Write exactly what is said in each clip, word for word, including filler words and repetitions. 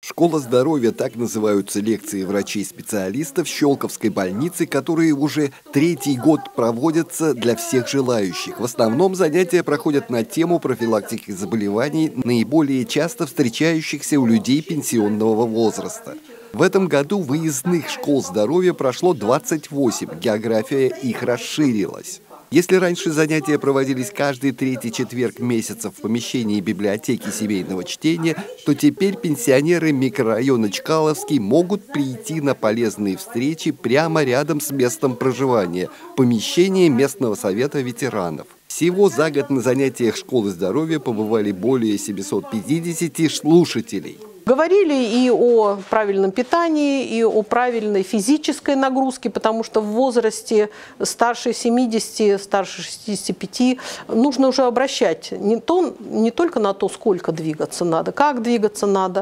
Школа здоровья – так называются лекции врачей-специалистов Щелковской больницы, которые уже третий год проводятся для всех желающих. В основном занятия проходят на тему профилактики заболеваний, наиболее часто встречающихся у людей пенсионного возраста. В этом году выездных школ здоровья прошло двадцать восемь, география их расширилась. Если раньше занятия проводились каждый третий четверг месяца в помещении библиотеки семейного чтения, то теперь пенсионеры микрорайона Чкаловский могут прийти на полезные встречи прямо рядом с местом проживания – помещение местного совета ветеранов. Всего за год на занятиях школы здоровья побывали более семисот пятидесяти слушателей. Говорили и о правильном питании, и о правильной физической нагрузке, потому что в возрасте старше семидесяти, старше шестидесяти пяти нужно уже обращать не, то, не только на то, сколько двигаться надо, как двигаться надо,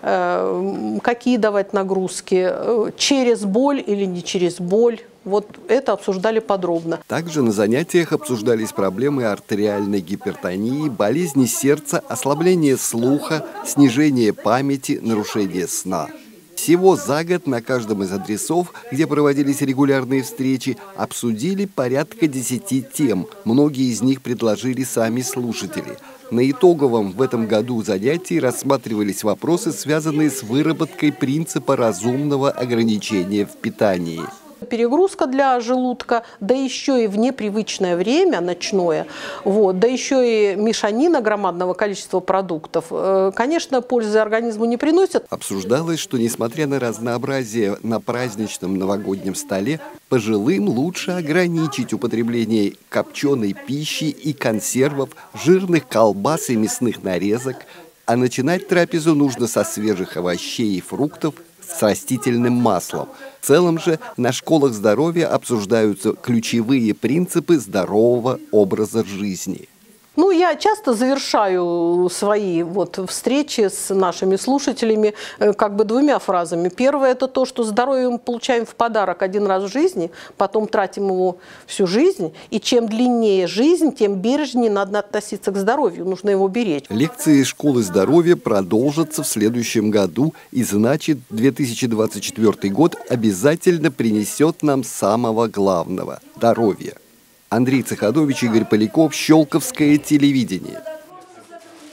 э, какие давать нагрузки, э, через боль или не через боль. Вот это обсуждали подробно. Также на занятиях обсуждались проблемы артериальной гипертонии, болезни сердца, ослабление слуха, снижение памяти, нарушение сна. Всего за год на каждом из адресов, где проводились регулярные встречи, обсудили порядка десяти тем. Многие из них предложили сами слушатели. На итоговом в этом году занятии рассматривались вопросы, связанные с выработкой принципа разумного ограничения в питании. Перегрузка для желудка, да еще и в непривычное время, ночное, вот, да еще и мешанина громадного количества продуктов, конечно, пользы организму не приносят. Обсуждалось, что несмотря на разнообразие на праздничном новогоднем столе, пожилым лучше ограничить употребление копченой пищи и консервов, жирных колбас и мясных нарезок, а начинать трапезу нужно со свежих овощей и фруктов, с растительным маслом. В целом же на школах здоровья обсуждаются ключевые принципы здорового образа жизни. Ну, я часто завершаю свои вот встречи с нашими слушателями как бы двумя фразами. Первое – это то, что здоровье мы получаем в подарок один раз в жизни, потом тратим его всю жизнь. И чем длиннее жизнь, тем бережнее надо относиться к здоровью, нужно его беречь. Лекции школы здоровья продолжатся в следующем году, и значит, две тысячи двадцать четвёртый год обязательно принесет нам самого главного – здоровье. Андрей Цеханович, Игорь Поляков, Щелковское телевидение.